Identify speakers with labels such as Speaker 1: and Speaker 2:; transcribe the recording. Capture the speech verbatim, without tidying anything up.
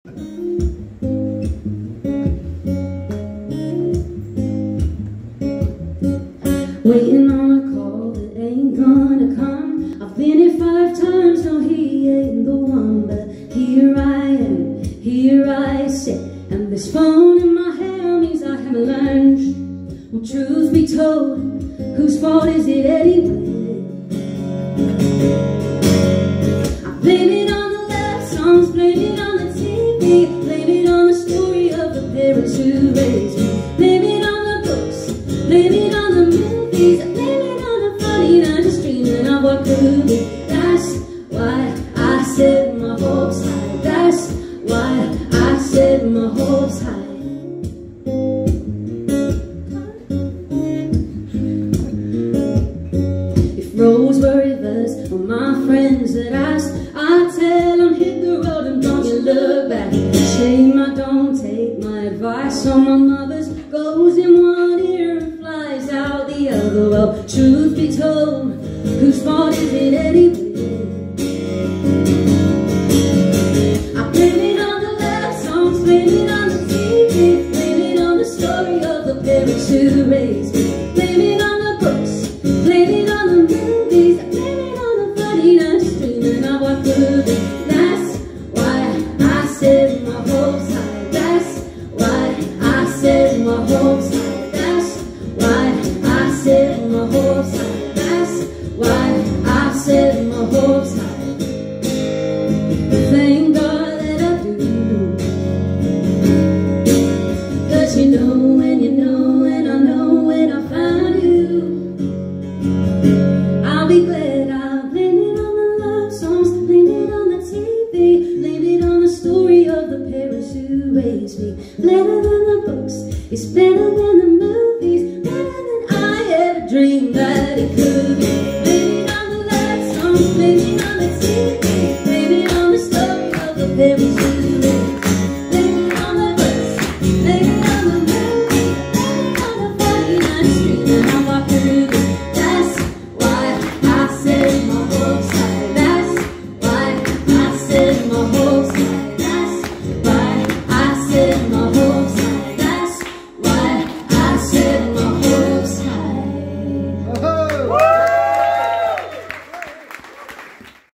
Speaker 1: Waiting on a call that ain't gonna come. I've been here five times, no he ain't the one. But here I am, here I sit, and this phone in my hand means I haven't learned. Well, truth be told, whose fault is it anyway? I blame it on the love songs, blame it on the T V, blame it on the story of the parents who raised me, blame it on the books, blame it on the movies, I blame it on the funny and just dreaming of what could be. That's why I set my hopes high, that's why I set my hopes high. Roads were reversed for my friends that asked, I tell them hit the road and don't you look back. Shame I don't take my advice on my mother's, goes in one ear and flies out the other. Well, truth be told, whose fault is it anyway? I blame it on the love songs, blame it on the T V, blame it on the story of the parents who raised me, blame it on the books, blame it on the movies, I blame it on the funny and just dreaming of what could be. That's why I set my hopes high, that's why I set my hopes high, that's why I set my hopes high, that's why I set my hopes high. Thank God that I do, 'cause you know and you know and I know when I found you, I'll be glad. I'll blame it on the love songs, blame it on the T V, blame it on the story of the parents who raised me. Better than the books, it's better than the movies, better than I ever dreamed that it could be. Blame it on the love songs, blame it on the T V,